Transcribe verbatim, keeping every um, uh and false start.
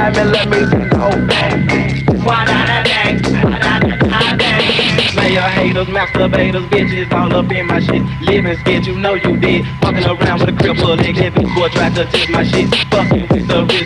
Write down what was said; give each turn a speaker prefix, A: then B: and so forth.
A: time and let me go bang. Why not that bang? Why not that bang? Player haters, masturbators, bitches all up in my shit. Living skit, you know you did. Walking around with a crib full of exhibits. Boy tried to take my shit. Fucking with the rich.